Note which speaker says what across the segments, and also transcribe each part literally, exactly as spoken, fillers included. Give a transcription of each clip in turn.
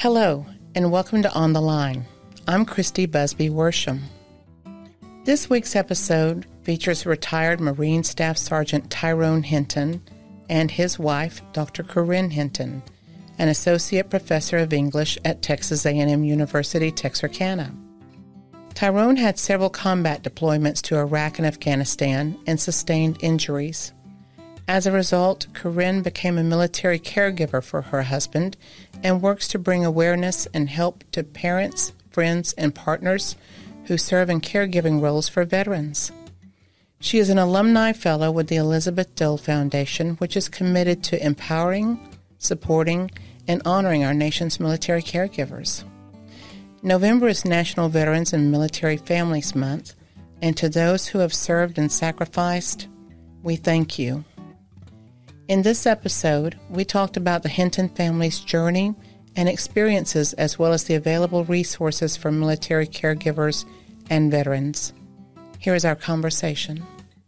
Speaker 1: Hello, and welcome to On the Line. I'm Christy Busby Worsham. This week's episode features retired Marine Staff Sergeant Tyron Hinton and his wife, Doctor Corrine Hinton, an associate professor of English at Texas A and M University-Texarkana. Tyron had several combat deployments to Iraq and Afghanistan and sustained injuries. As a result, Corrine became a military caregiver for her husband and works to bring awareness and help to parents, friends, and partners who serve in caregiving roles for veterans. She is an alumni fellow with the Elizabeth Dole Foundation, which is committed to empowering, supporting, and honoring our nation's military caregivers. November is National Veterans and Military Families Month, and to those who have served and sacrificed, we thank you. In this episode, we talked about the Hinton family's journey and experiences, as well as the available resources for military caregivers and veterans. Here is our conversation.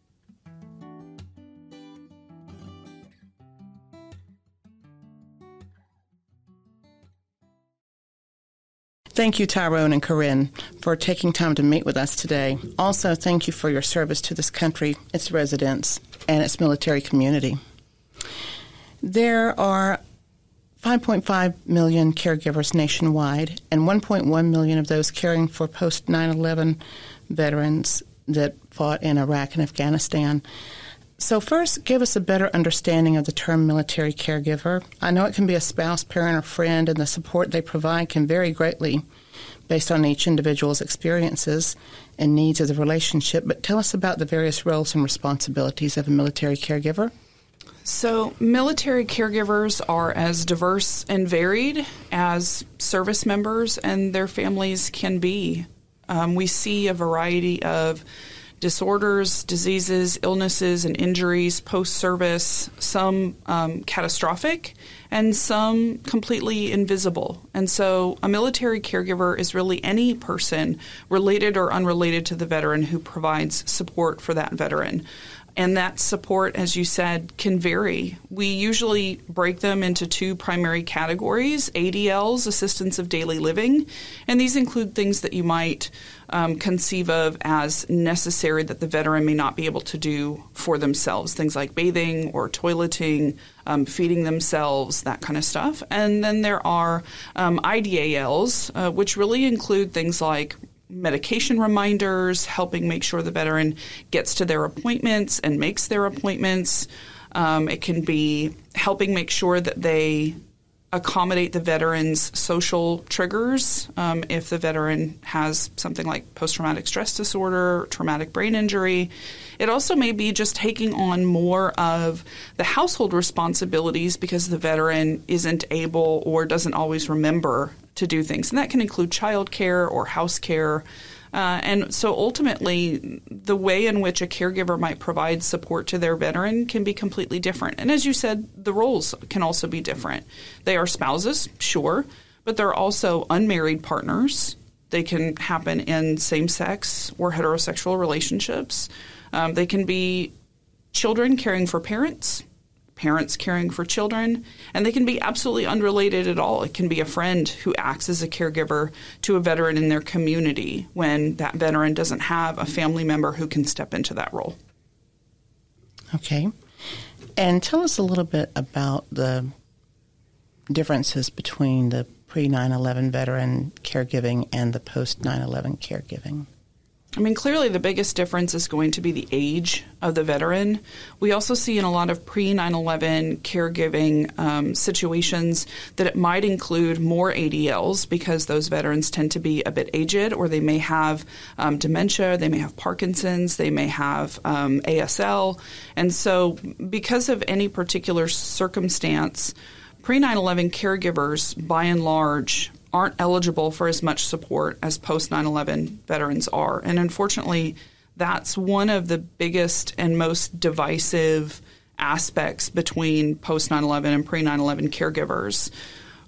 Speaker 1: Thank you, Tyron and Corrine, for taking time to meet with us today. Also, thank you for your service to this country, its residents, and its military community. There are five point five million caregivers nationwide, and one point one million of those caring for post nine eleven veterans that fought in Iraq and Afghanistan. So first, give us a better understanding of the term military caregiver. I know it can be a spouse, parent, or friend, and the support they provide can vary greatly based on each individual's experiences and needs of the relationship, but tell us about the various roles and responsibilities of a military caregiver.
Speaker 2: So military caregivers are as diverse and varied as service members and their families can be. Um, we see a variety of disorders, diseases, illnesses, and injuries post-service, some um, catastrophic and some completely invisible. And so a military caregiver is really any person related or unrelated to the veteran who provides support for that veteran. And that support, as you said, can vary. We usually break them into two primary categories, A D Ls, assistance of daily living, and these include things that you might um, conceive of as necessary that the veteran may not be able to do for themselves, things like bathing or toileting, um, feeding themselves, that kind of stuff. And then there are um, I D A Ls, uh, which really include things like medication reminders, helping make sure the veteran gets to their appointments and makes their appointments. Um, it can be helping make sure that they accommodate the veteran's social triggers. Um, if the veteran has something like post-traumatic stress disorder, traumatic brain injury. It also may be just taking on more of the household responsibilities because the veteran isn't able or doesn't always remember to do things. And that can include child care or house care. Uh, and so ultimately, the way in which a caregiver might provide support to their veteran can be completely different. And as you said, the roles can also be different. They are spouses, sure, but they're also unmarried partners. They can happen in same-sex or heterosexual relationships. Um, they can be children caring for parents, parents caring for children, and they can be absolutely unrelated at all. It can be a friend who acts as a caregiver to a veteran in their community when that veteran doesn't have a family member who can step into that role.
Speaker 1: Okay. And tell us a little bit about the differences between the pre nine eleven veteran caregiving and the post nine eleven caregiving.
Speaker 2: I mean, clearly the biggest difference is going to be the age of the veteran. We also see in a lot of pre nine eleven caregiving um, situations that it might include more A D Ls because those veterans tend to be a bit aged, or they may have um, dementia, they may have Parkinson's, they may have um, A S L. And so because of any particular circumstance, pre nine eleven caregivers, by and large, aren't eligible for as much support as post nine eleven veterans are. And unfortunately, that's one of the biggest and most divisive aspects between post nine eleven and pre nine eleven caregivers.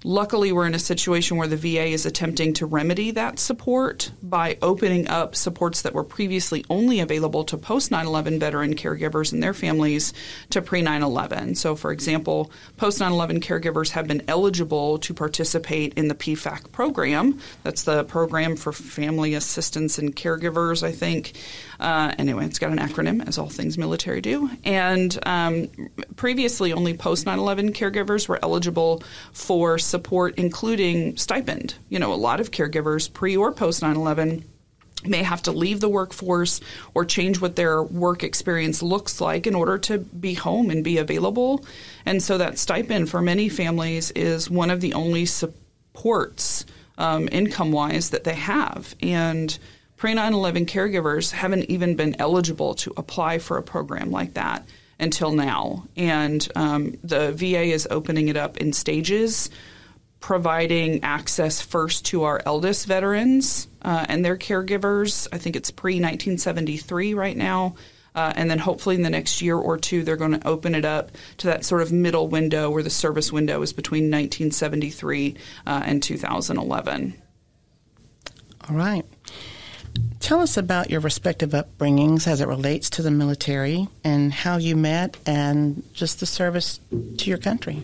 Speaker 2: Luckily, we're in a situation where the V A is attempting to remedy that support by opening up supports that were previously only available to post nine eleven veteran caregivers and their families to pre nine eleven. So, for example, post nine eleven caregivers have been eligible to participate in the P FAC program. That's the Program for Family Assistance and Caregivers, I think. Uh, anyway, it's got an acronym, as all things military do. And um, previously, only post nine eleven caregivers were eligible for support, including stipend. You know, a lot of caregivers, pre or post nine eleven, may have to leave the workforce or change what their work experience looks like in order to be home and be available. And so that stipend for many families is one of the only supports um, income-wise that they have. And pre nine eleven caregivers haven't even been eligible to apply for a program like that until now. And um, the V A is opening it up in stages, providing access first to our eldest veterans uh, and their caregivers. I think it's pre nineteen seventy-three right now. Uh, and then hopefully in the next year or two, they're going to open it up to that sort of middle window where the service window is between nineteen seventy-three uh, and two thousand eleven.
Speaker 1: All right. Tell us about your respective upbringings as it relates to the military and how you met and just the service to your country.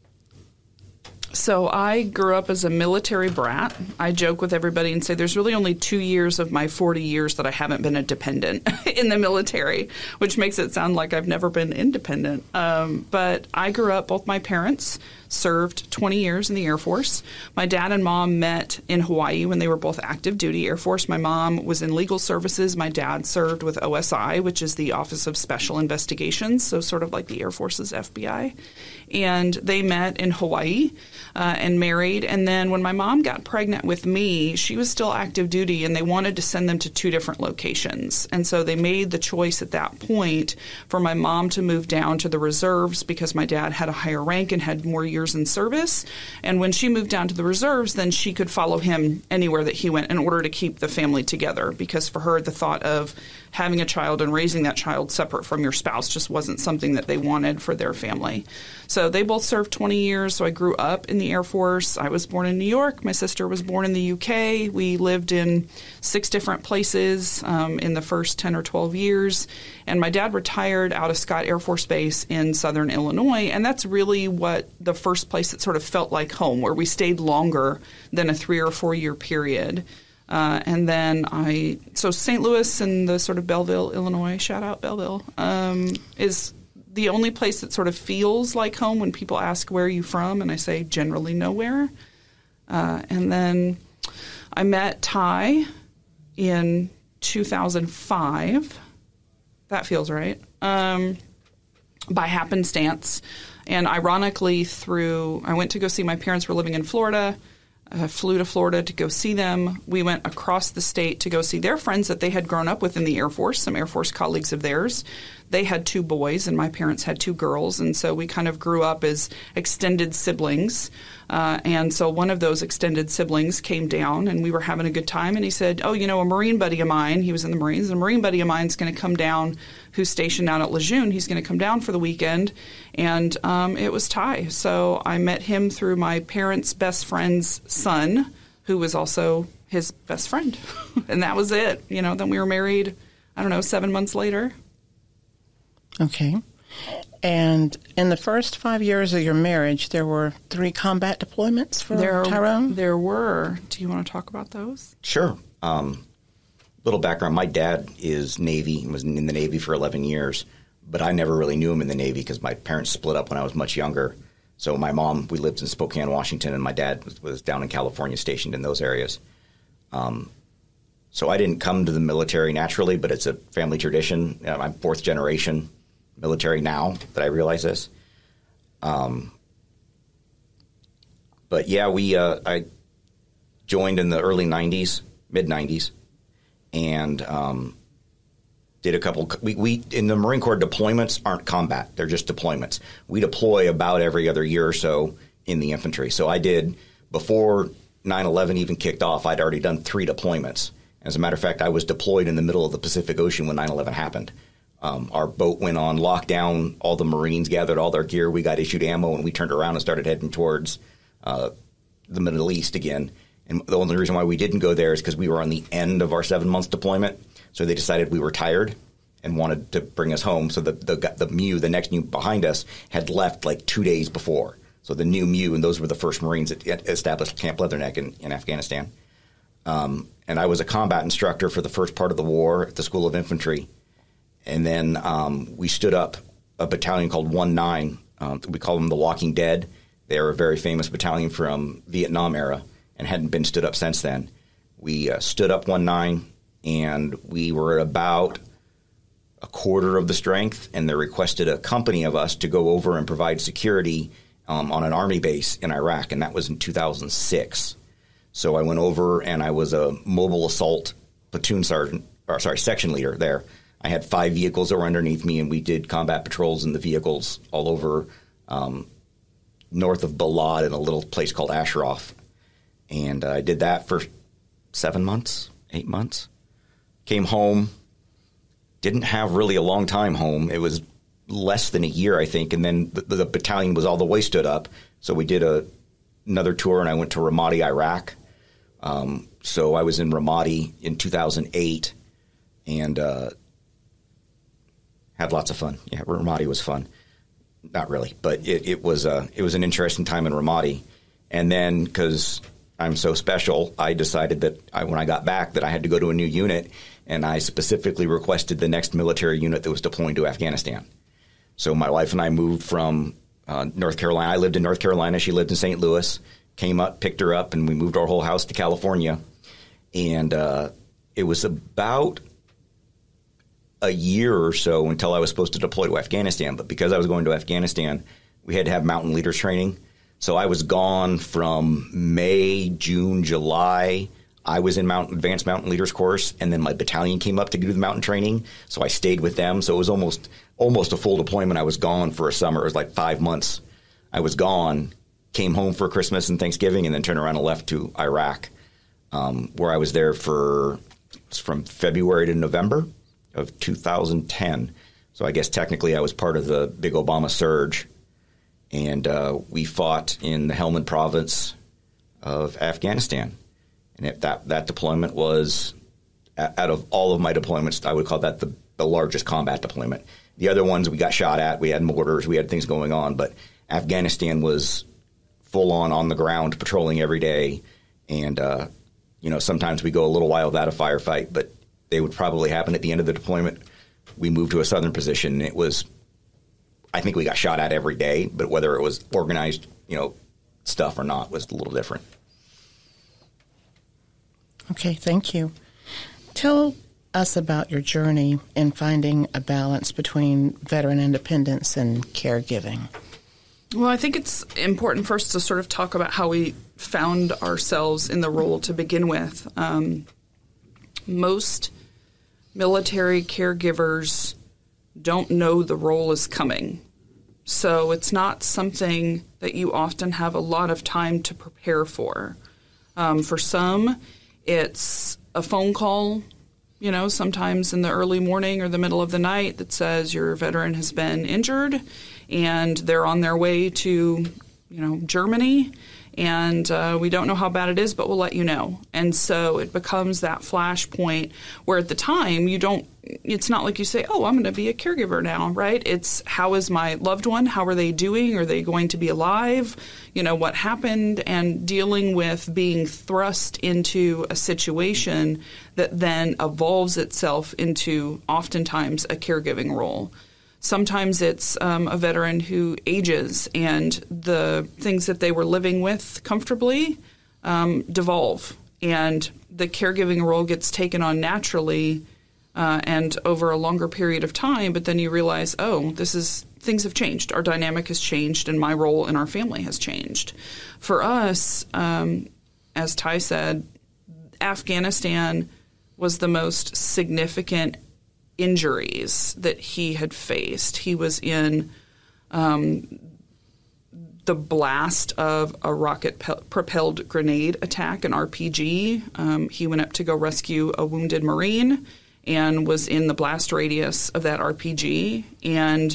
Speaker 2: So I grew up as a military brat. I joke with everybody and say there's really only two years of my forty years that I haven't been a dependent in the military, which makes it sound like I've never been independent. Um, but I grew up, both my parents served twenty years in the Air Force. My dad and mom met in Hawaii when they were both active duty Air Force. My mom was in legal services. My dad served with O S I, which is the Office of Special Investigations, so sort of like the Air Force's F B I. And they met in Hawaii uh, and married. And then when my mom got pregnant with me, she was still active duty, and they wanted to send them to two different locations. And so they made the choice at that point for my mom to move down to the reserves because my dad had a higher rank and had more years in service. And when she moved down to the reserves, then she could follow him anywhere that he went in order to keep the family together, because for her, the thought of having a child and raising that child separate from your spouse just wasn't something that they wanted for their family. So they both served twenty years. So I grew up in the Air Force. I was born in New York. My sister was born in the U K. We lived in six different places um, in the first ten or twelve years. And my dad retired out of Scott Air Force Base in southern Illinois. And that's really what the first place that sort of felt like home, where we stayed longer than a three or four year period. Uh, and then I, so Saint Louis and the sort of Belleville, Illinois, shout out Belleville, um, is the only place that sort of feels like home when people ask, where are you from? And I say, generally nowhere. Uh, and then I met Ty in two thousand five. That feels right. Um, by happenstance. And ironically, through, I went to go see, my parents were living in Florida. I flew to Florida to go see them. We went across the state to go see their friends that they had grown up with in the Air Force, some Air Force colleagues of theirs. They had two boys, and my parents had two girls, and so we kind of grew up as extended siblings. Uh, and so one of those extended siblings came down, and we were having a good time, and he said, oh, you know, a Marine buddy of mine, he was in the Marines, a Marine buddy of mine is going to come down who's stationed out at Lejeune. He's going to come down for the weekend, and um, it was Ty. So I met him through my parents' best friend's son, who was also his best friend. And that was it. You know, then we were married, I don't know, seven months later.
Speaker 1: Okay. And in the first five years of your marriage, there were three combat deployments for
Speaker 2: there,
Speaker 1: Tyrone?
Speaker 2: There were. Do you want to talk about those?
Speaker 3: Sure. Um, little background. My dad is Navy and was in the Navy for eleven years, but I never really knew him in the Navy because my parents split up when I was much younger. So my mom, we lived in Spokane, Washington, and my dad was, was down in California, stationed in those areas. Um, so I didn't come to the military naturally, but it's a family tradition. You know, I'm fourth generation military now that I realize this. Um, but yeah, we uh, I joined in the early nineties, mid nineties, and um, did a couple. We, we in the Marine Corps, deployments aren't combat; they're just deployments. We deploy about every other year or so in the infantry. So I did before nine eleven even kicked off. I'd already done three deployments. As a matter of fact, I was deployed in the middle of the Pacific Ocean when nine eleven happened. Um, our boat went on lockdown. All the Marines gathered all their gear. We got issued ammo, and we turned around and started heading towards uh, the Middle East again. And the only reason why we didn't go there is because we were on the end of our seven-month deployment. So they decided we were tired and wanted to bring us home. So the the, the M U, the next M U behind us, had left like two days before. So the new M U, and those were the first Marines that established Camp Leatherneck in, in Afghanistan. Um, and I was a combat instructor for the first part of the war at the School of Infantry. And then um, we stood up a battalion called one nine. Um, we call them the Walking Dead. They are a very famous battalion from Vietnam era and hadn't been stood up since then. We uh, stood up one nine, and we were about a quarter of the strength, and they requested a company of us to go over and provide security um, on an Army base in Iraq, and that was in two thousand six. So I went over, and I was a mobile assault platoon sergeant, or sorry, section leader there. I had five vehicles that were underneath me, and we did combat patrols in the vehicles all over um, north of Balad in a little place called Ashraf. And uh, I did that for seven months, eight months. Came home. Didn't have really a long time home. It was less than a year, I think, and then the, the battalion was all the way stood up. So we did a, another tour, and I went to Ramadi, Iraq. Um, so I was in Ramadi in two thousand eight, and uh, had lots of fun. Yeah, Ramadi was fun. Not really, but it, it was uh, it was an interesting time in Ramadi. And then, because I'm so special, I decided that I, when I got back that I had to go to a new unit, and I specifically requested the next military unit that was deploying to Afghanistan. So my wife and I moved from uh, North Carolina. I lived in North Carolina. She lived in Saint Louis. Came up, picked her up, and we moved our whole house to California. And uh, it was about a year or so until I was supposed to deploy to Afghanistan. But because I was going to Afghanistan, we had to have mountain leaders training. So I was gone from May, June, July. I was in mountain, advanced mountain leaders course, and then my battalion came up to do the mountain training. So I stayed with them. So it was almost almost a full deployment. I was gone for a summer. It was like five months. I was gone, came home for Christmas and Thanksgiving, and then turned around and left to Iraq, um, where I was there for from February to November of two thousand ten. So I guess technically I was part of the big Obama surge. And uh, we fought in the Helmand province of Afghanistan. And it, that, that deployment was, out of all of my deployments, I would call that the, the largest combat deployment. The other ones we got shot at, we had mortars, we had things going on. But Afghanistan was full on on the ground, patrolling every day. And, uh, you know, sometimes we go a little while without a firefight, but they would probably happen at the end of the deployment. We moved to a southern position, and it was, I think we got shot at every day, but whether it was organized, you know, stuff or not was a little different.
Speaker 1: Okay, thank you. Tell us about your journey in finding a balance between veteran independence and caregiving.
Speaker 2: Well, I think it's important first to sort of talk about how we found ourselves in the role to begin with. Um, most military caregivers don't know the role is coming. So it's not something that you often have a lot of time to prepare for. Um, for some, it's a phone call, you know, sometimes in the early morning or the middle of the night that says your veteran has been injured and they're on their way to, you know, Germany. And uh, we don't know how bad it is, but we'll let you know. And so it becomes that flashpoint where at the time you don't, it's not like you say, oh, I'm going to be a caregiver now, right? It's how is my loved one? How are they doing? Are they going to be alive? You know, what happened? And dealing with being thrust into a situation that then evolves itself into oftentimes a caregiving role. Sometimes it's um, a veteran who ages and the things that they were living with comfortably um, devolve, and the caregiving role gets taken on naturally uh, and over a longer period of time, but then you realize, oh, this is things have changed. Our dynamic has changed, and my role in our family has changed. For us, um, as Ty said, Afghanistan was the most significant injuries that he had faced. He was in um, the blast of a rocket-propelled grenade attack, an R P G. Um, he went up to go rescue a wounded Marine and was in the blast radius of that R P G. And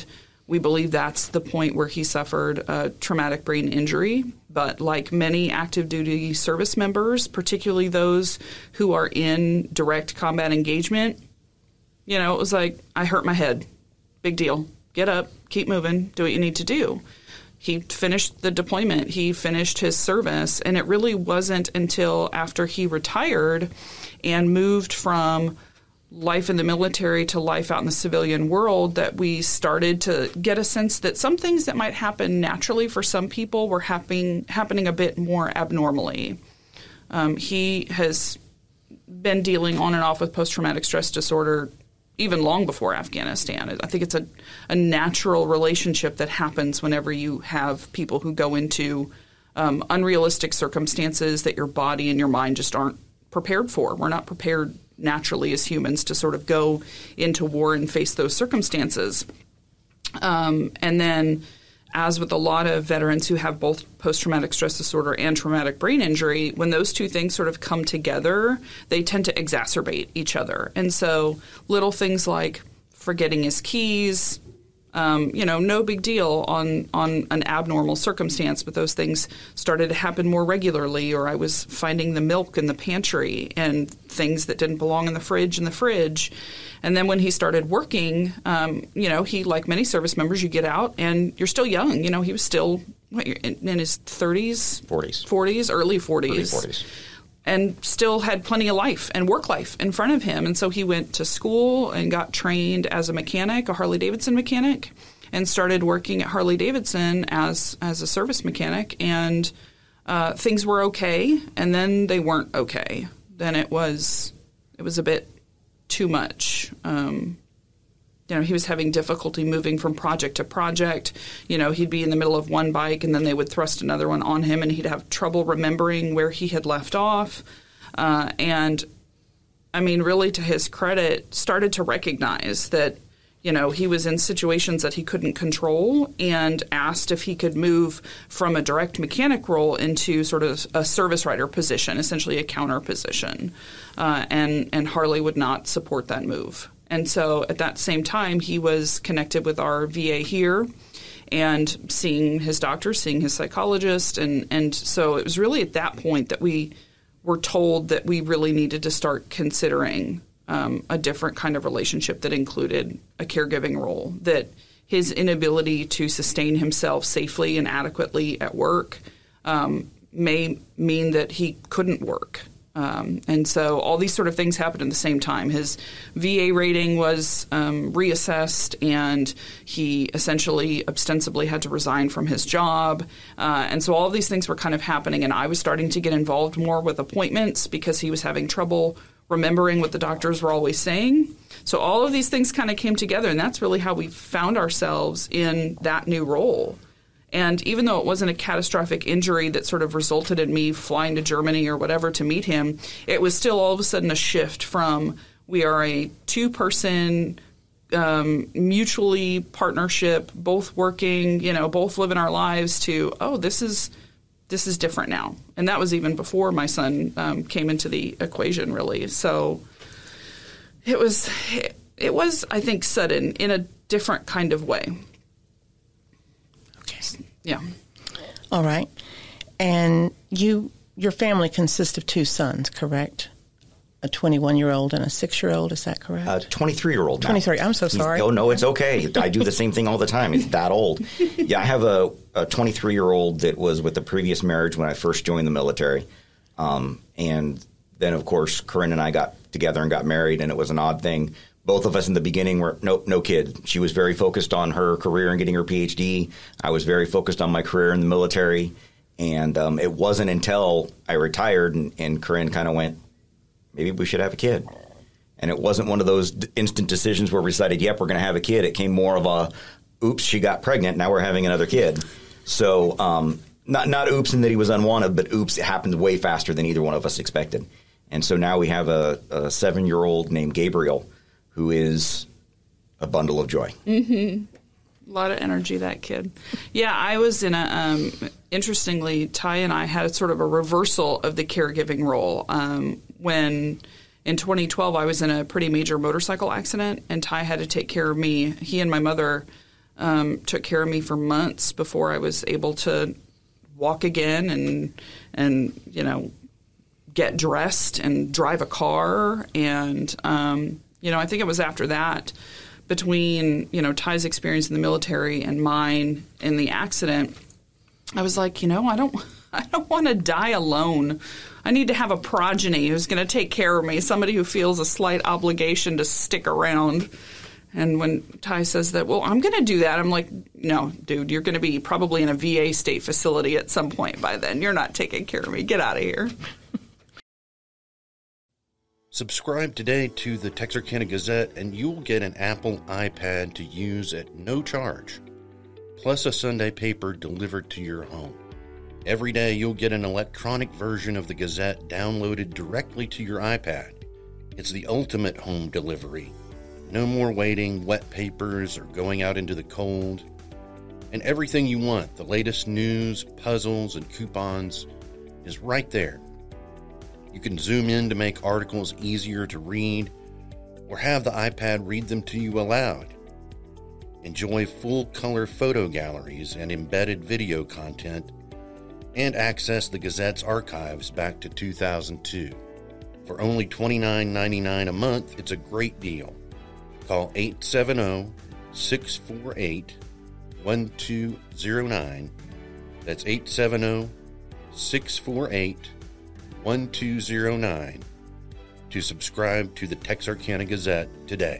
Speaker 2: we believe that's the point where he suffered a traumatic brain injury. But like many active duty service members, particularly those who are in direct combat engagement, you know, it was like, I hurt my head. Big deal. Get up, keep moving, do what you need to do. He finished the deployment. He finished his service. And it really wasn't until after he retired and moved from life in the military to life out in the civilian world that we started to get a sense that some things that might happen naturally for some people were happening happening a bit more abnormally. Um, he has been dealing on and off with post-traumatic stress disorder even long before Afghanistan. I think it's a, a natural relationship that happens whenever you have people who go into um, unrealistic circumstances that your body and your mind just aren't prepared for. We're not prepared naturally as humans to sort of go into war and face those circumstances. Um, and then, as with a lot of veterans who have both post-traumatic stress disorder and traumatic brain injury, when those two things sort of come together, they tend to exacerbate each other. And so little things like forgetting his keys, Um, you know, no big deal on, on an abnormal circumstance, but those things started to happen more regularly, or I was finding the milk in the pantry and things that didn't belong in the fridge in the fridge. And then when he started working, um, you know, he, like many service members, you get out and you're still young. You know, he was still what, in, in his thirties?
Speaker 3: forties.
Speaker 2: forties, early forties.
Speaker 3: Early forties.
Speaker 2: And still had plenty of life and work life in front of him. And so he went to school and got trained as a mechanic, a Harley-Davidson mechanic, and started working at Harley-Davidson as, as a service mechanic. And uh, things were okay, and then they weren't okay. Then it was it was a bit too much. Um, you know, he was having difficulty moving from project to project. You know, he'd be in the middle of one bike and then they would thrust another one on him and he'd have trouble remembering where he had left off. Uh, and, I mean, really to his credit, started to recognize that, you know, he was in situations that he couldn't control and asked if he could move from a direct mechanic role into sort of a service writer position, essentially a counter position. Uh, and, and Harley would not support that move. And so at that same time, he was connected with our V A here and seeing his doctor, seeing his psychologist. And, and so it was really at that point that we were told that we really needed to start considering um, a different kind of relationship that included a caregiving role, that his inability to sustain himself safely and adequately at work um, may mean that he couldn't work. Um, and so all these sort of things happened at the same time. His V A rating was um, reassessed, and he essentially ostensibly had to resign from his job. Uh, and so all of these things were kind of happening, and I was starting to get involved more with appointments because he was having trouble remembering what the doctors were always saying. So all of these things kind of came together, and that's really how we found ourselves in that new role. And even though it wasn't a catastrophic injury that sort of resulted in me flying to Germany or whatever to meet him, it was still all of a sudden a shift from we are a two-person um, mutually partnership, both working, you know, both living our lives, to, oh, this is this is different now. And that was even before my son um, came into the equation, really. So it was, it, it was, I think, sudden in a different kind of way. Yeah.
Speaker 1: All right. And you, your family consists of two sons, correct? A twenty-one-year-old and a six-year-old, is that correct?
Speaker 3: A twenty-three-year-old now.
Speaker 1: twenty-three. I'm so sorry.
Speaker 3: Oh, no, it's okay. I do the same thing all the time. It's that old. Yeah, I have a, a twenty-three-year-old that was with the previous marriage when I first joined the military. Um, and then, of course, Corrine and I got together and got married, and it was an odd thing. Both of us in the beginning were, nope, no kid. She was very focused on her career and getting her P H D. I was very focused on my career in the military. And um, it wasn't until I retired and, and Corrine kind of went, maybe we should have a kid. And it wasn't one of those d- instant decisions where we decided, yep, we're going to have a kid. It came more of a, oops, she got pregnant. Now we're having another kid. So um, not, not oops in that he was unwanted, but oops, it happened way faster than either one of us expected. And so now we have a, a seven-year-old named Gabriel, who is a bundle of joy.
Speaker 2: Mm-hmm. A lot of energy, that kid. Yeah, I was in a, um, interestingly, Ty and I had a sort of a reversal of the caregiving role. Um, when in twenty twelve I was in a pretty major motorcycle accident, and Ty had to take care of me. He and my mother um, took care of me for months before I was able to walk again and, and you know, get dressed and drive a car. And, um, you know, I think it was after that, between, you know, Ty's experience in the military and mine in the accident, I was like, you know, I don't I don't want to die alone. I need to have a progeny who's going to take care of me, somebody who feels a slight obligation to stick around. And when Ty says that, well, I'm going to do that, I'm like, no, dude, you're going to be probably in a V A state facility at some point by then. You're not taking care of me. Get out of here.
Speaker 4: Subscribe today to the Texarkana Gazette and you'll get an Apple iPad to use at no charge, plus a Sunday paper delivered to your home. Every day you'll get an electronic version of the Gazette downloaded directly to your iPad. It's the ultimate home delivery. No more waiting, wet papers, or going out into the cold. And everything you want, the latest news, puzzles, and coupons, is right there. You can zoom in to make articles easier to read, or have the iPad read them to you aloud. Enjoy full-color photo galleries and embedded video content, and access the Gazette's archives back to two thousand two. For only twenty-nine ninety-nine a month, it's a great deal. Call eight seven zero, six four eight, one two zero nine. That's eight seven zero, six four eight, one two zero nine to subscribe to the Texarkana Gazette today.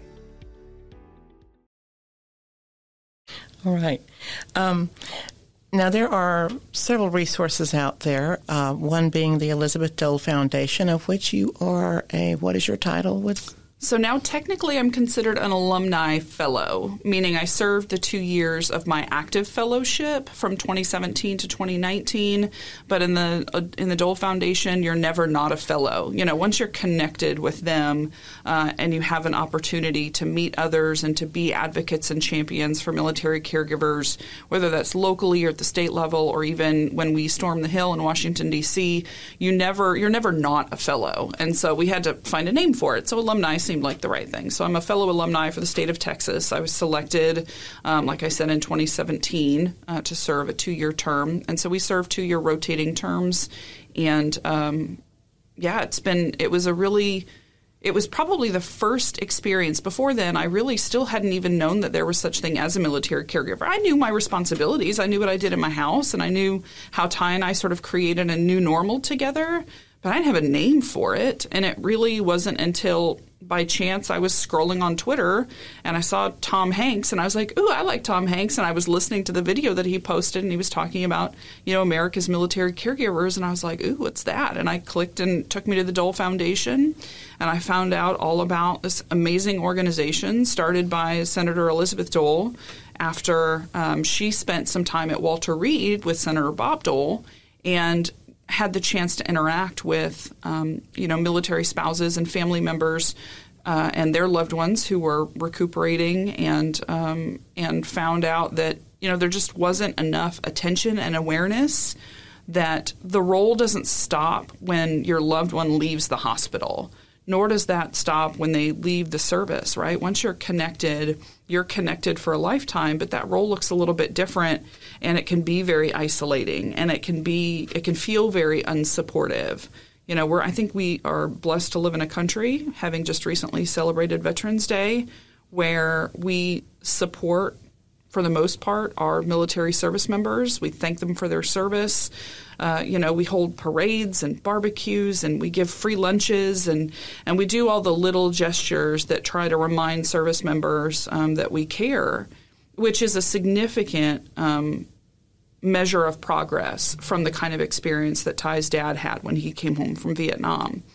Speaker 1: All right. Um, now, there are several resources out there, uh, one being the Elizabeth Dole Foundation, of which you are a, what is your title with?
Speaker 2: So now technically I'm considered an alumni fellow, meaning I served the two years of my active fellowship from twenty seventeen to twenty nineteen. But in the uh, in the Dole Foundation, you're never not a fellow. You know, once you're connected with them uh, and you have an opportunity to meet others and to be advocates and champions for military caregivers, whether that's locally or at the state level or even when we storm the Hill in Washington, D C, you never you're never not a fellow. And so we had to find a name for it. So alumni seemed like the right thing. So I'm a fellow alumni for the state of Texas. I was selected, um, like I said, in twenty seventeen uh, to serve a two-year term. And so we serve two-year rotating terms. And, um, yeah, it's been – it was a really – it was probably the first experience. Before then, I really still hadn't even known that there was such thing as a military caregiver. I knew my responsibilities. I knew what I did in my house, and I knew how Ty and I sort of created a new normal together. But I didn't have a name for it, and it really wasn't until by chance I was scrolling on Twitter and I saw Tom Hanks, and I was like, ooh, I like Tom Hanks, and I was listening to the video that he posted, and he was talking about, you know, America's military caregivers, and I was like, ooh, what's that? And I clicked and it took me to the Dole Foundation, and I found out all about this amazing organization started by Senator Elizabeth Dole after um, she spent some time at Walter Reed with Senator Bob Dole, and had the chance to interact with, um, you know, military spouses and family members uh, and their loved ones who were recuperating, and um, and found out that, you know, there just wasn't enough attention and awareness that the role doesn't stop when your loved one leaves the hospital, nor does that stop when they leave the service, right? Once you're connected, you're connected for a lifetime, but that role looks a little bit different, and it can be very isolating, and it can be, it can feel very unsupportive. You know, we're, I think we are blessed to live in a country, having just recently celebrated Veterans Day, where we support, for the most part, our military service members. We thank them for their service. Uh, you know, we hold parades and barbecues, and we give free lunches, and, and we do all the little gestures that try to remind service members um, that we care, which is a significant um, measure of progress from the kind of experience that Ty's dad had when he came home from Vietnam.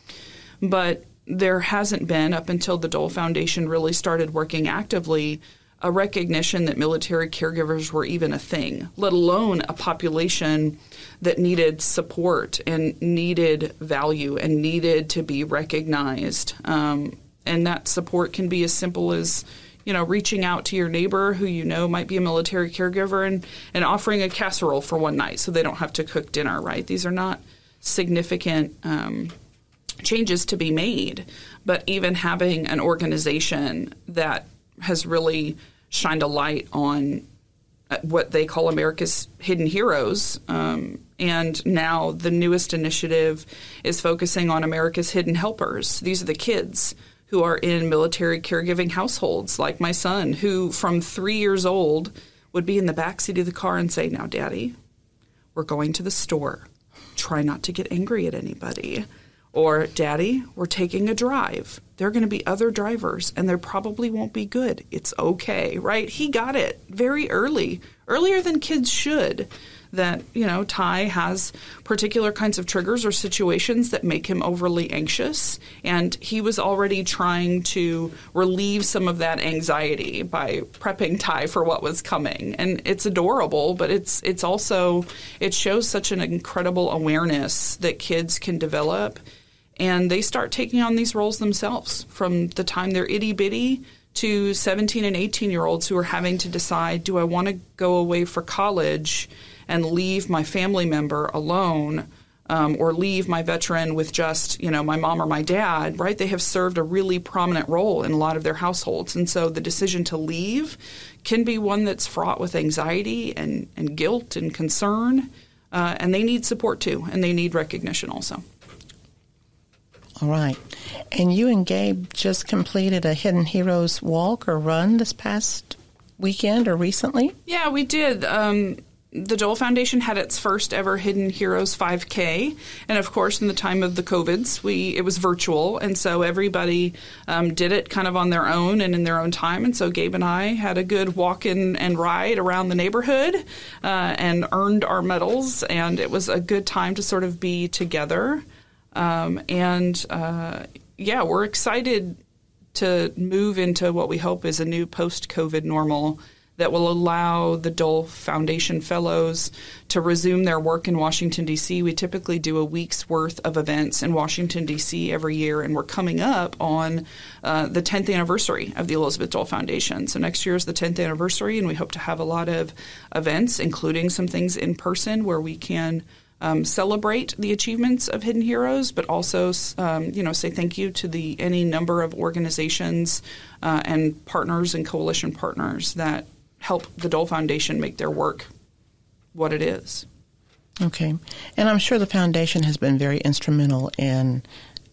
Speaker 2: But there hasn't been, up until the Dole Foundation really started working actively, a recognition that military caregivers were even a thing, let alone a population that needed support and needed value and needed to be recognized. Um, and that support can be as simple as, you know, reaching out to your neighbor who you know might be a military caregiver and, and offering a casserole for one night so they don't have to cook dinner, right? These are not significant um, changes to be made, but even having an organization that has really shined a light on what they call America's Hidden Heroes. Um, and now the newest initiative is focusing on America's Hidden Helpers. These are the kids who are in military caregiving households, like my son, who from three years old would be in the backseat of the car and say, "Now, Daddy, we're going to the store. Try not to get angry at anybody." Or, "Daddy, we're taking a drive. There are going to be other drivers, and there probably won't be good. It's okay," right? He got it very early, earlier than kids should, that, you know, Ty has particular kinds of triggers or situations that make him overly anxious, and he was already trying to relieve some of that anxiety by prepping Ty for what was coming. And it's adorable, but it's it's also, it shows such an incredible awareness that kids can develop, and they start taking on these roles themselves from the time they're itty-bitty to seventeen and eighteen-year-olds who are having to decide, do I want to go away for college and leave my family member alone, um, or leave my veteran with just, you know, my mom or my dad, right? They have served a really prominent role in a lot of their households. And so the decision to leave can be one that's fraught with anxiety and, and guilt and concern. Uh, and they need support too, and they need recognition also.
Speaker 1: All right. And you and Gabe just completed a Hidden Heroes walk or run this past weekend or recently?
Speaker 2: Yeah, we did. Um, the Dole Foundation had its first ever Hidden Heroes five K. And, of course, in the time of the COVIDs, we it was virtual. And so everybody um, did it kind of on their own and in their own time. And so Gabe and I had a good walk in and ride around the neighborhood uh, and earned our medals. And it was a good time to sort of be together. Um, and, uh, yeah, we're excited to move into what we hope is a new post-COVID normal that will allow the Dole Foundation Fellows to resume their work in Washington, D C. We typically do a week's worth of events in Washington, D C every year, and we're coming up on uh, the tenth anniversary of the Elizabeth Dole Foundation. So next year is the tenth anniversary, and we hope to have a lot of events, including some things in person where we can Um, celebrate the achievements of Hidden Heroes, but also, um, you know, say thank you to the any number of organizations uh, and partners and coalition partners that help the Dole Foundation make their work what it is.
Speaker 1: Okay. And I'm sure the foundation has been very instrumental in,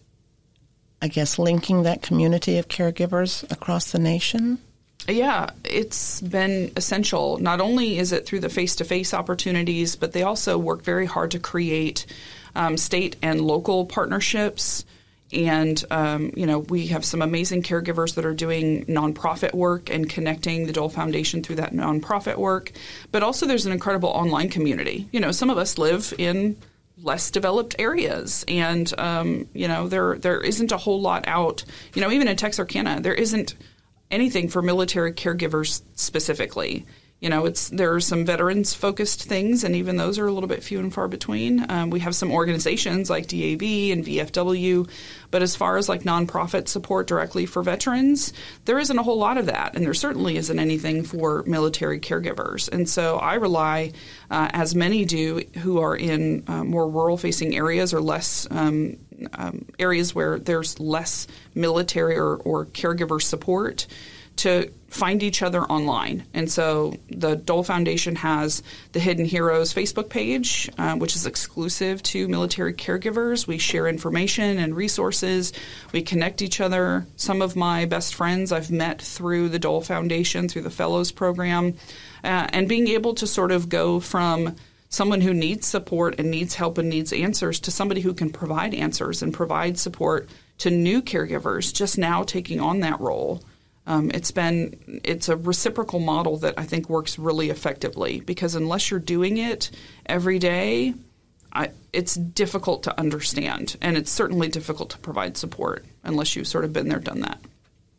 Speaker 1: I guess, linking that community of caregivers across the nation.
Speaker 2: Yeah, it's been essential. Not only is it through the face-to-face opportunities, but they also work very hard to create um, state and local partnerships. And, um, you know, we have some amazing caregivers that are doing nonprofit work and connecting the Dole Foundation through that nonprofit work. But also there's an incredible online community. You know, some of us live in less developed areas. And, um, you know, there there isn't a whole lot out. You know, even in Texarkana, there isn't anything for military caregivers specifically. You know, it's there are some veterans-focused things, and even those are a little bit few and far between. Um, we have some organizations like D A V and V F W, but as far as like nonprofit support directly for veterans, there isn't a whole lot of that, and there certainly isn't anything for military caregivers. And so I rely, uh, as many do, who are in uh, more rural-facing areas or less um, um, areas where there's less military or, or caregiver support, to find each other online. And so the Dole Foundation has the Hidden Heroes Facebook page, uh, which is exclusive to military caregivers. We share information and resources. We connect each other. Some of my best friends I've met through the Dole Foundation, through the Fellows Program, uh, and being able to sort of go from someone who needs support and needs help and needs answers to somebody who can provide answers and provide support to new caregivers just now taking on that role. Um, it's been it's a reciprocal model that I think works really effectively, because unless you're doing it every day, I, it's difficult to understand, and it's certainly difficult to provide support unless you've sort of been there, done that.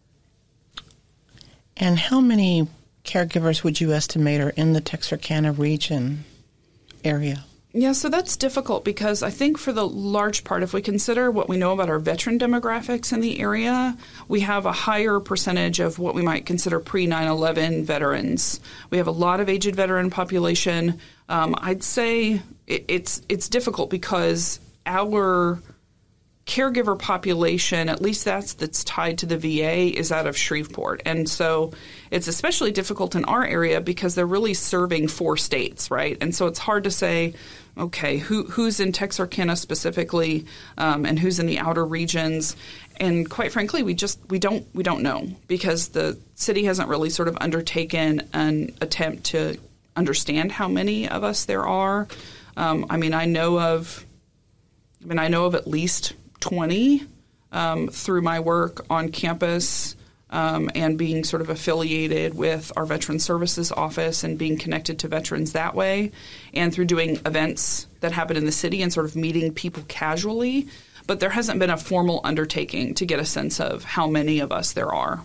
Speaker 1: And how many caregivers would you estimate are in the Texarkana region area?
Speaker 2: Yeah, so that's difficult because I think for the large part, if we consider what we know about our veteran demographics in the area, we have a higher percentage of what we might consider pre nine eleven veterans. We have a lot of aged veteran population. Um, I'd say it, it's it's difficult because our caregiver population, at least that's that's tied to the V A, is out of Shreveport. And so it's especially difficult in our area because they're really serving four states, right? And so it's hard to say, okay, who who's in Texarkana specifically, um, and who's in the outer regions. And quite frankly, we just we don't we don't know because the city hasn't really sort of undertaken an attempt to understand how many of us there are. Um, I mean, I know of, I mean, I know of at least twenty um, through my work on campus um, and being sort of affiliated with our Veteran Services Office and being connected to veterans that way, and through doing events that happen in the city and sort of meeting people casually. But there hasn't been a formal undertaking to get a sense of how many of us there are.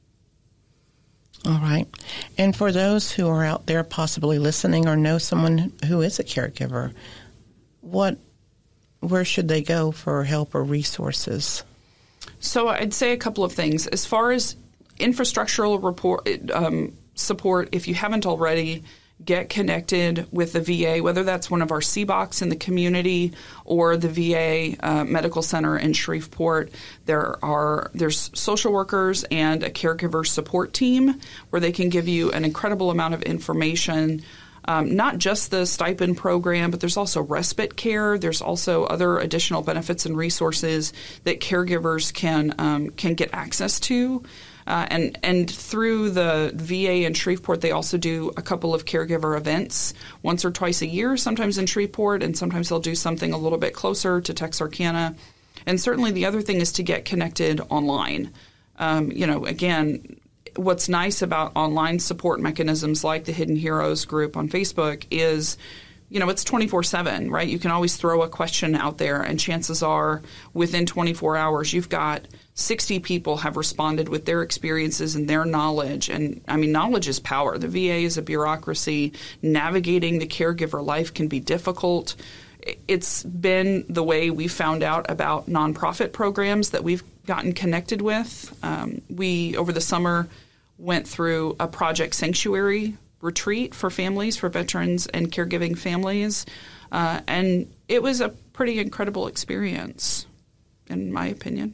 Speaker 1: All right. And for those who are out there possibly listening or know someone who is a caregiver, what, where should they go for help or resources? So
Speaker 2: I'd say a couple of things. As far as infrastructural report, um, support, if you haven't already, get connected with the V A, whether that's one of our C BOCs in the community or the V A uh, Medical Center in Shreveport. There are there's social workers and a caregiver support team where they can give you an incredible amount of information. Um, not just the stipend program, but there's also respite care. There's also other additional benefits and resources that caregivers can um, can get access to. Uh, and and through the V A in Shreveport, they also do a couple of caregiver events once or twice a year, sometimes in Shreveport, and sometimes they'll do something a little bit closer to Texarkana. And certainly the other thing is to get connected online. Um, you know, again, what's nice about online support mechanisms like the Hidden Heroes group on Facebook is, you know, it's twenty-four seven, right? You can always throw a question out there, and chances are within twenty-four hours you've got sixty people have responded with their experiences and their knowledge. And, I mean, knowledge is power. The V A is a bureaucracy. Navigating the caregiver life can be difficult. It's been the way we found out about nonprofit programs that we've gotten connected with. Um, we, over the summer, went through a Project Sanctuary retreat for families, for veterans and caregiving families, uh, and it was a pretty incredible experience, in my opinion.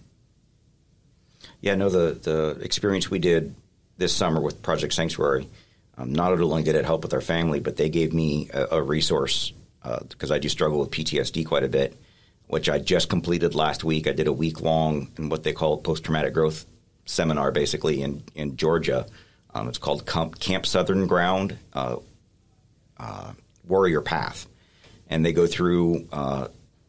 Speaker 3: Yeah, no, the, the experience we did this summer with Project Sanctuary, um, not only did it help with our family, but they gave me a, a resource because uh, I do struggle with P T S D quite a bit, which I just completed last week. I did a week-long in what they call post-traumatic growth seminar, basically, in, in Georgia. Um, it's called Camp Southern Ground uh, uh, Warrior Path. And they go through uh,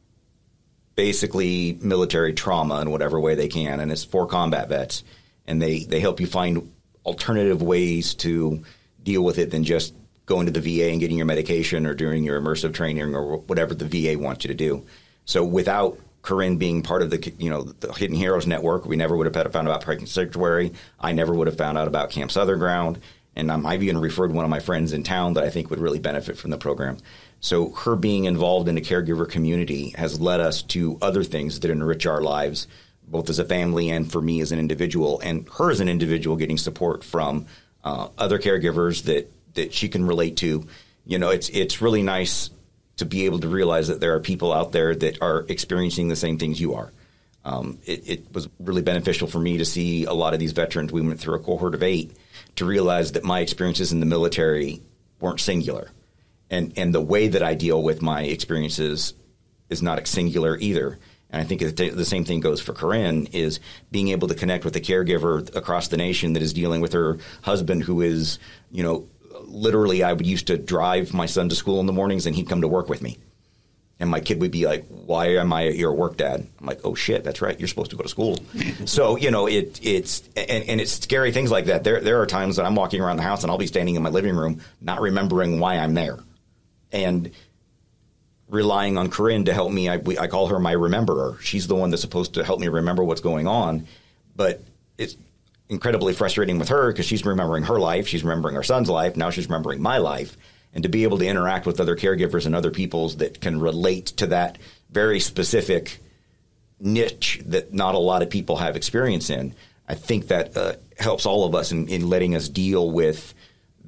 Speaker 3: basically military trauma in whatever way they can. And it's for combat vets. And they, they help you find alternative ways to deal with it than just going to the V A and getting your medication or doing your immersive training or whatever the V A wants you to do. So without Corrine being part of the, you know, the Hidden Heroes Network, we never would have found out about Project Sanctuary. I never would have found out about Camp Southern Ground. And um, I've even referred one of my friends in town that I think would really benefit from the program. So her being involved in the caregiver community has led us to other things that enrich our lives, both as a family and for me as an individual. And her as an individual getting support from uh, other caregivers that, that she can relate to. You know, it's it's really nice to be able to realize that there are people out there that are experiencing the same things you are. Um, it, it was really beneficial for me to see a lot of these veterans. We went through a cohort of eight to realize that my experiences in the military weren't singular. And and the way that I deal with my experiences is not singular either. And I think the same thing goes for Corrine, is being able to connect with a caregiver across the nation that is dealing with her husband who is, you know, literally, I would used to drive my son to school in the mornings, and he'd come to work with me. And my kid would be like, "Why am I at your work, Dad?" I'm like, "Oh, shit, that's right. You're supposed to go to school." So, you know, it it's and, and it's scary things like that. There there are times that I'm walking around the house and I'll be standing in my living room not remembering why I'm there. And relying on Corrine to help me. I, we, I call her my rememberer. She's the one that's supposed to help me remember what's going on. But it's incredibly frustrating with her because she's remembering her life. She's remembering her son's life. Now she's remembering my life. And to be able to interact with other caregivers and other peoples that can relate to that very specific niche that not a lot of people have experience in, I think that uh, helps all of us in, in letting us deal with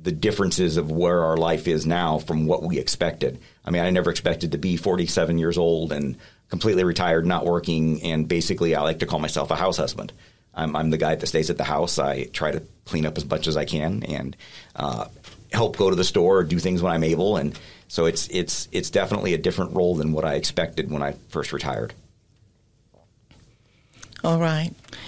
Speaker 3: the differences of where our life is now from what we expected. I mean, I never expected to be forty-seven years old and completely retired, not working, and basically I like to call myself a house husband. I'm, I'm the guy that stays at the house. I try to clean up as much as I can and uh, help go to the store or do things when I'm able. And so it's it's it's definitely a different role than what I expected when I first retired.
Speaker 1: All right.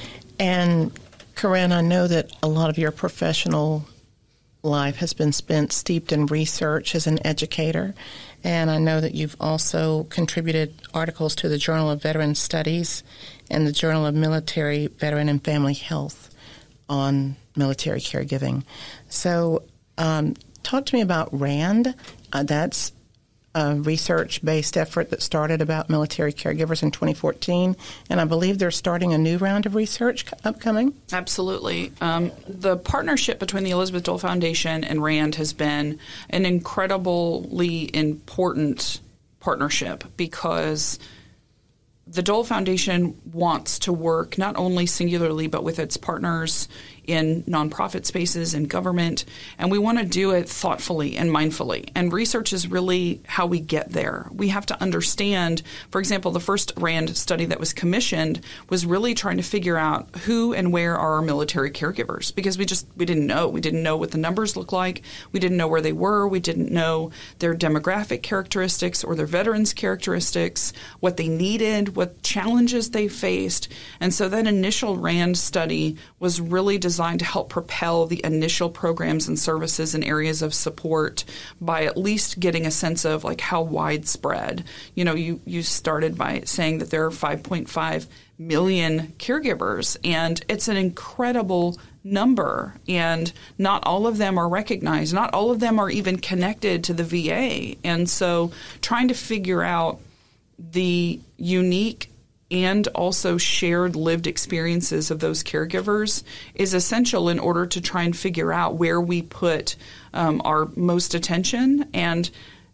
Speaker 1: And Corrine, I know that a lot of your professional life has been spent steeped in research as an educator, and I know that you've also contributed articles to the Journal of Veteran Studies and the Journal of Military, Veteran, and Family Health on military caregiving. So um, talk to me about RAND. Uh, that's a research-based effort that started about military caregivers in twenty fourteen, and I believe they're starting a new round of research upcoming.
Speaker 2: Absolutely. Um, the partnership between the Elizabeth Dole Foundation and RAND has been an incredibly important partnership because the Dole Foundation wants to work not only singularly but with its partners in nonprofit spaces and government, and we want to do it thoughtfully and mindfully. And research is really how we get there. We have to understand, for example, the first RAND study that was commissioned was really trying to figure out who and where are our military caregivers, because we just we didn't know. We didn't know what the numbers looked like. We didn't know where they were. We didn't know their demographic characteristics or their veterans' characteristics, what they needed, what challenges they faced. And so that initial RAND study was really designed designed to help propel the initial programs and services and areas of support by at least getting a sense of like how widespread. You know, you, you started by saying that there are five point five million caregivers, and it's an incredible number, and not all of them are recognized. Not all of them are even connected to the V A. And so trying to figure out the unique and also shared lived experiences of those caregivers is essential in order to try and figure out where we put um, our most attention. And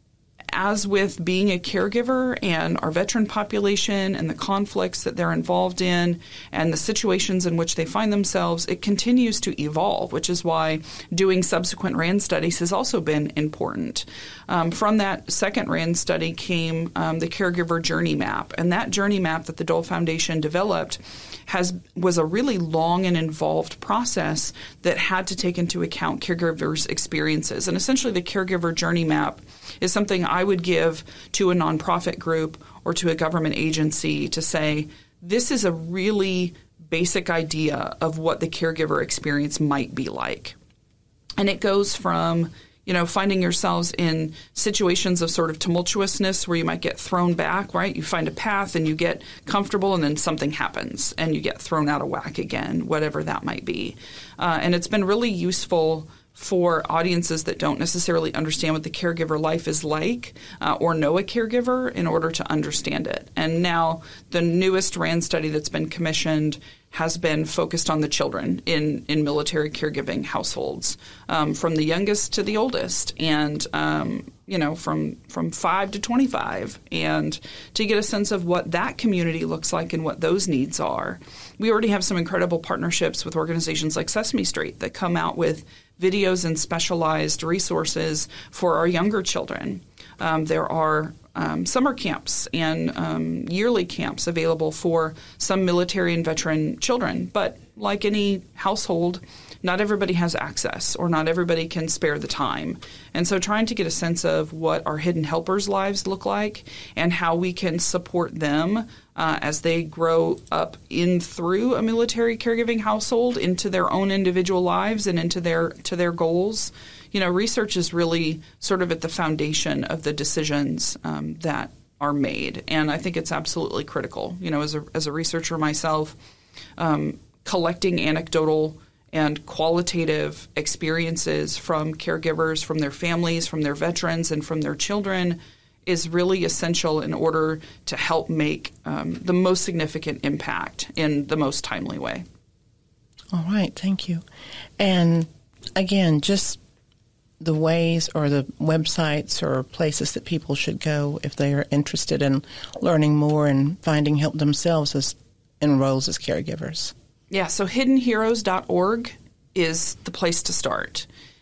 Speaker 2: as with being a caregiver and our veteran population and the conflicts that they're involved in and the situations in which they find themselves, it continues to evolve, which is why doing subsequent RAND studies has also been important. Um, from that second RAND study came um, the caregiver journey map, and that journey map that the Dole Foundation developed has was a really long and involved process that had to take into account caregivers' experiences. And essentially the caregiver journey map is something I would give to a nonprofit group or to a government agency to say, this is a really basic idea of what the caregiver experience might be like. And it goes from, you know, finding yourselves in situations of sort of tumultuousness where you might get thrown back, right? You find a path and you get comfortable and then something happens and you get thrown out of whack again, whatever that might be. Uh, and it's been really useful for audiences that don't necessarily understand what the caregiver life is like uh, or know a caregiver in order to understand it. And now the newest RAND study that's been commissioned has been focused on the children in, in military caregiving households, um, from the youngest to the oldest, and um, you know, from from five to twenty-five, and to get a sense of what that community looks like and what those needs are. We already have some incredible partnerships with organizations like Sesame Street that come out with videos and specialized resources for our younger children. Um, there are um, summer camps and um, yearly camps available for some military and veteran children. But like any household, not everybody has access or not everybody can spare the time. And so trying to get a sense of what our hidden helpers' lives look like and how we can support them uh, as they grow up in through a military caregiving household into their own individual lives and into their to their goals. You know, research is really sort of at the foundation of the decisions um, that are made. And I think it's absolutely critical. You know, as a, as a researcher myself, um, collecting anecdotal and qualitative experiences from caregivers, from their families, from their veterans, and from their children is really essential in order to help make um, the most significant impact in the most timely way.
Speaker 1: All right, thank you. And again, just the ways or the websites or places that people should go if they are interested in learning more and finding help themselves as in roles as caregivers.
Speaker 2: Yeah, so hidden heroes dot org is the place to start.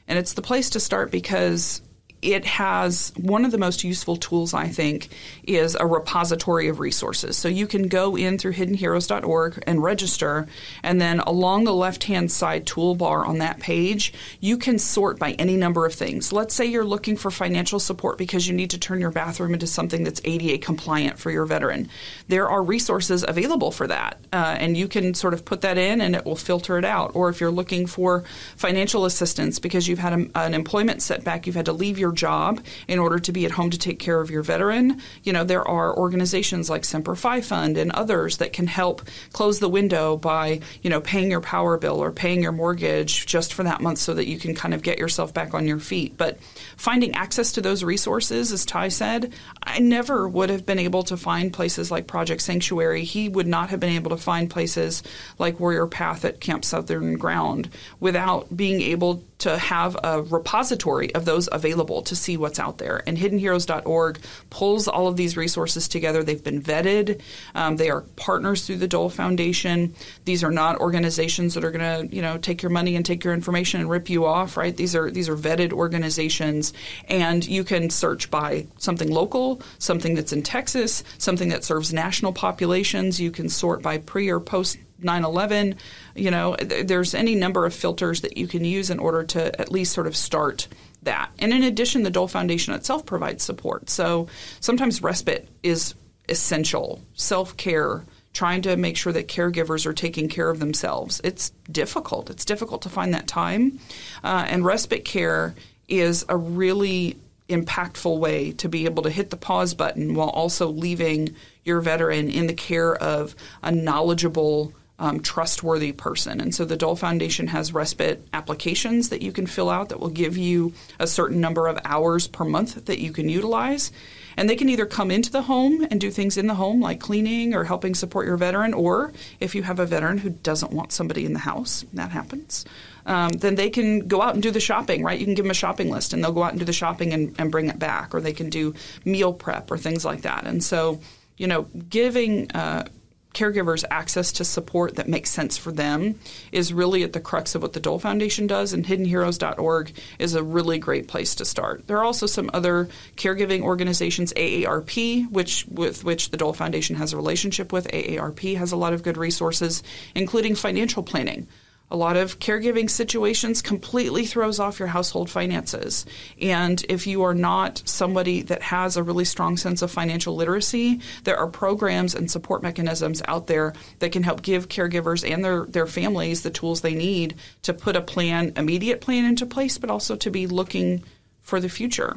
Speaker 2: And it's the place to start because it has one of the most useful tools, I think, is a repository of resources. So you can go in through hidden heroes dot org and register, and then along the left-hand side toolbar on that page, you can sort by any number of things. Let's say you're looking for financial support because you need to turn your bathroom into something that's A D A compliant for your veteran. There are resources available for that, uh, and you can sort of put that in and it will filter it out. Or if you're looking for financial assistance because you've had a, an employment setback, you've had to leave your job in order to be at home to take care of your veteran, you know, there are organizations like Semper Fi Fund and others that can help close the window by, you know, paying your power bill or paying your mortgage just for that month so that you can kind of get yourself back on your feet. But finding access to those resources, as Ty said, I never would have been able to find places like Project Sanctuary. He would not have been able to find places like Warrior Path at Camp Southern Ground without being able to have a repository of those available to see what's out there. And hidden heroes dot org pulls all of these resources together. They've been vetted. Um, they are partners through the Dole Foundation. These are not organizations that are going to, you know, take your money and take your information and rip you off, right? These are these are vetted organizations, and you can search by something local, something that's in Texas, something that serves national populations. You can sort by pre or post nine eleven, you know, there's any number of filters that you can use in order to at least sort of start that. And in addition, the Dole Foundation itself provides support. So sometimes respite is essential. Self-care, trying to make sure that caregivers are taking care of themselves. It's difficult. It's difficult to find that time. Uh, and respite care is a really impactful way to be able to hit the pause button while also leaving your veteran in the care of a knowledgeable, Um, trustworthy person. And so the Dole Foundation has respite applications that you can fill out that will give you a certain number of hours per month that you can utilize. And they can either come into the home and do things in the home like cleaning or helping support your veteran, or if you have a veteran who doesn't want somebody in the house, that happens, um, then they can go out and do the shopping, right? You can give them a shopping list and they'll go out and do the shopping and, and bring it back, or they can do meal prep or things like that. And so, you know, giving uh, caregivers access to support that makes sense for them is really at the crux of what the Dole Foundation does, and hidden heroes dot org is a really great place to start. There are also some other caregiving organizations, A A R P, which with which the Dole Foundation has a relationship with. A A R P has a lot of good resources, including financial planning. A lot of caregiving situations completely throws off your household finances. And if you are not somebody that has a really strong sense of financial literacy, there are programs and support mechanisms out there that can help give caregivers and their, their families the tools they need to put a plan, immediate plan into place, but also to be looking for the future.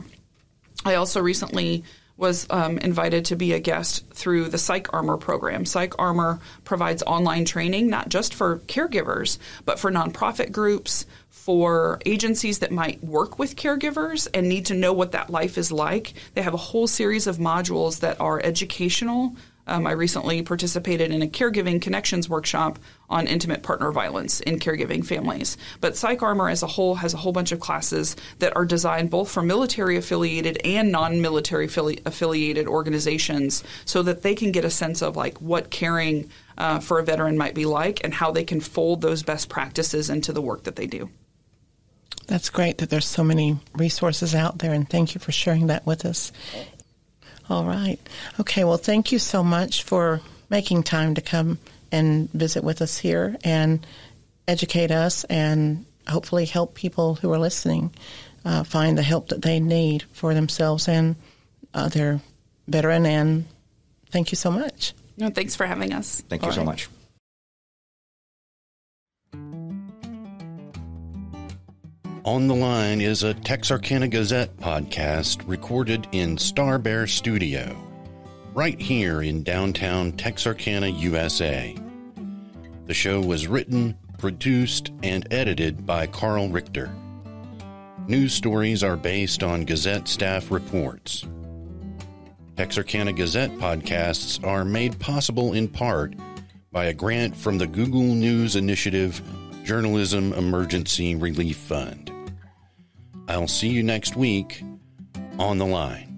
Speaker 2: I also recently was um, invited to be a guest through the Psych Armor program. Psych Armor provides online training, not just for caregivers, but for nonprofit groups, for agencies that might work with caregivers and need to know what that life is like. They have a whole series of modules that are educational. Um, I recently participated in a caregiving connections workshop on intimate partner violence in caregiving families. But Psych Armor as a whole has a whole bunch of classes that are designed both for military-affiliated and non-military affili- affiliated organizations so that they can get a sense of like what caring uh, for a veteran might be like and how they can fold those best practices into the work that they do.
Speaker 1: That's great that there's so many resources out there, and thank you for sharing that with us. All right. Okay, well, thank you so much for making time to come and visit with us here and educate us and hopefully help people who are listening uh, find the help that they need for themselves and uh, their veteran. And thank you so much.
Speaker 2: No, thanks for having us.
Speaker 3: Thank you
Speaker 1: All
Speaker 3: so
Speaker 1: right.
Speaker 3: much.
Speaker 4: On the Line is a Texarkana Gazette podcast recorded in Star Bear Studio, right here in downtown Texarkana, U S A. The show was written, produced, and edited by Carl Richter. News stories are based on Gazette staff reports. Texarkana Gazette podcasts are made possible in part by a grant from the Google News Initiative Journalism Emergency Relief Fund. I'll see you next week on The Line.